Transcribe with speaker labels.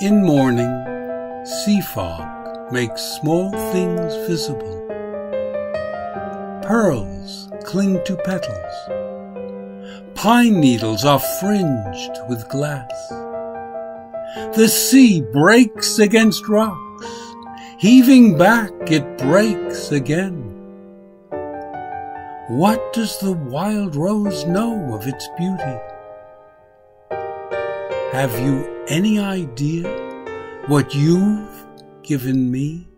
Speaker 1: In mourning, seafog makes small things visible. Pearls cling to petals. Pine needles are fringed with glass. The sea breaks against rocks. Heaving back, it breaks again. What does the wild rose know of its beauty? Have you any idea what you've given me?